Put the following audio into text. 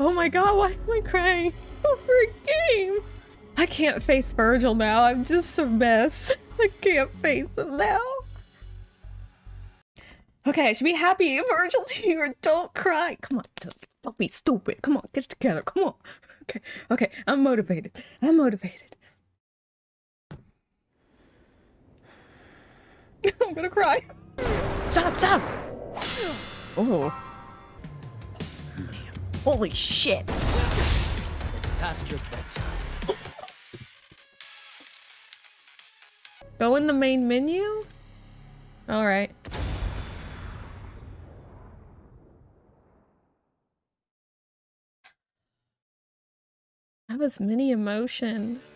Oh my god, why am I crying over a game? I can't face Vergil now. I'm just a mess. I can't face him now. Okay, I should be happy. Vergil's here. Don't cry. Come on, don't be stupid. Come on, get it together. Come on. Okay, okay. I'm motivated. I'm motivated. I'm gonna cry. Stop, stop. Oh. Damn. Holy shit. It's past your bedtime. Go in the main menu? Alright. That was mini emotion.